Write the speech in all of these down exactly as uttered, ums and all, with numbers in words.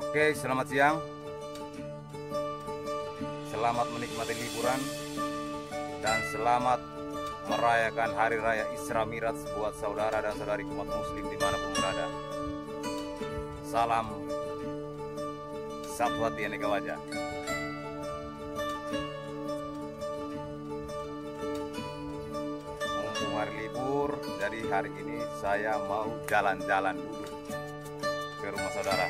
Oke, selamat siang. Selamat menikmati liburan dan selamat merayakan Hari Raya Isra Miraj buat saudara dan saudari umat muslim dimanapun berada. Salam satu hati aneka wajah. Mumpung hari libur, jadi hari ini saya mau jalan-jalan dulu ke rumah saudara.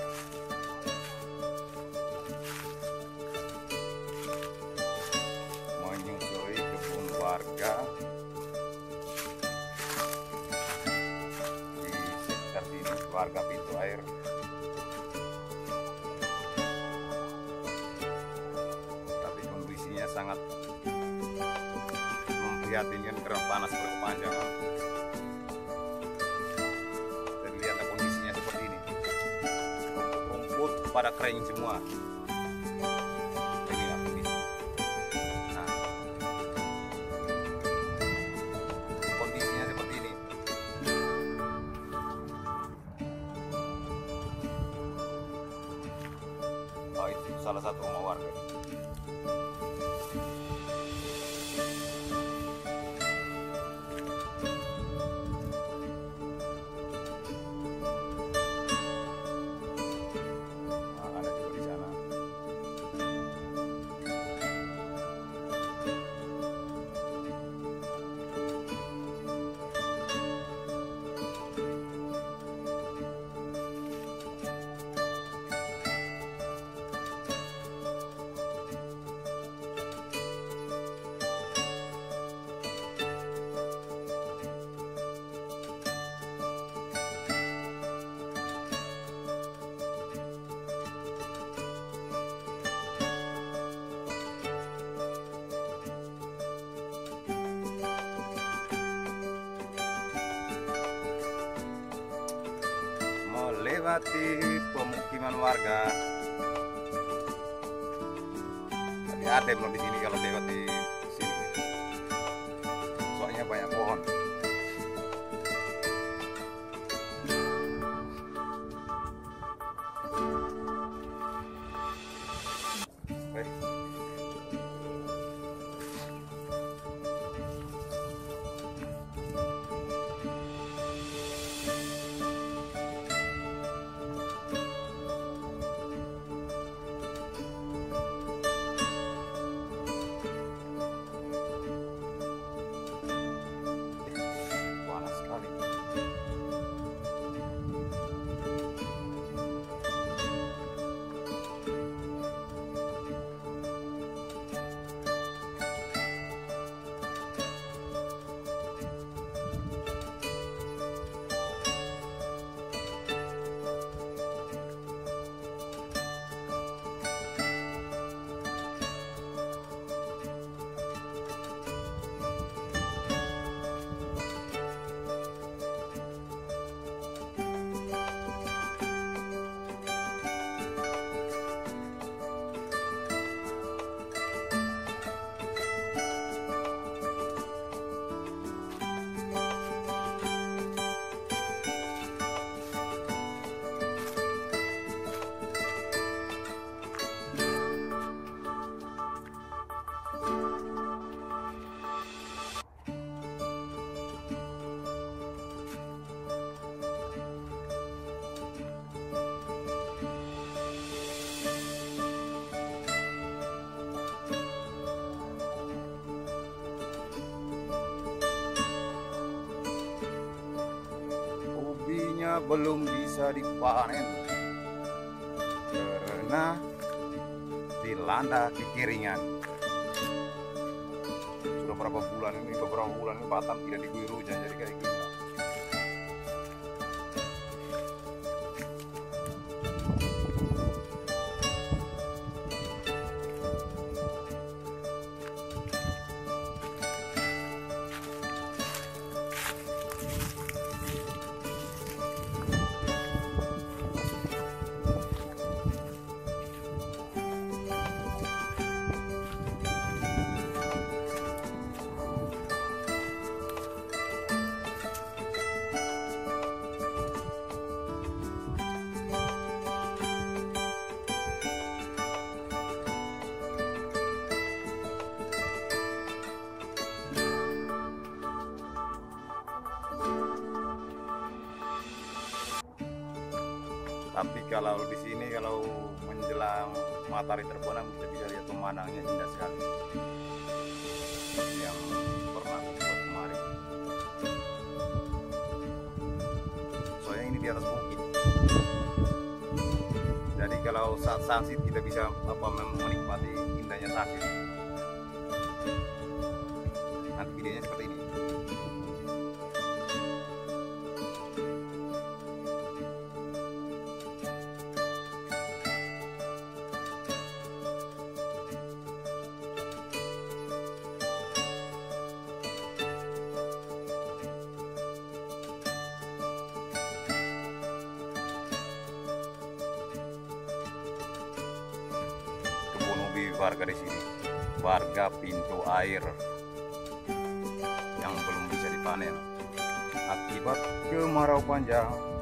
Menyusuri kebun warga di sekitar sini, warga pintu air. Tapi kondisinya sangat memprihatinkan karena panas berkepanjangan. Dan lihatlah kondisinya seperti ini. Rumput pada kering semua. Inilah kondisi. Nah, kondisinya seperti ini. Oh, itu salah satu rumah warga. Melewati pemukiman warga. Tadi adem loh di sini kalau lewat di sini. Soalnya banyak pohon. Eh. Ubinya belum bisa dipanen karena dilanda kekeringan. Sudah berapa bulan ini, beberapa bulan ini Batam tidak diguyur hujan, jadi kayak gini. Tapi kalau di sini kalau menjelang matahari terbenam kita bisa lihat pemandangannya indah sekali. Yang pernah aku buat kemarin. Soalnya ini di atas bukit. Jadi kalau saat sunset kita bisa apa menikmati indahnya sunset. Nanti videonya seperti ini. Warga di sini, warga pintu air yang belum bisa dipanen akibat kemarau panjang.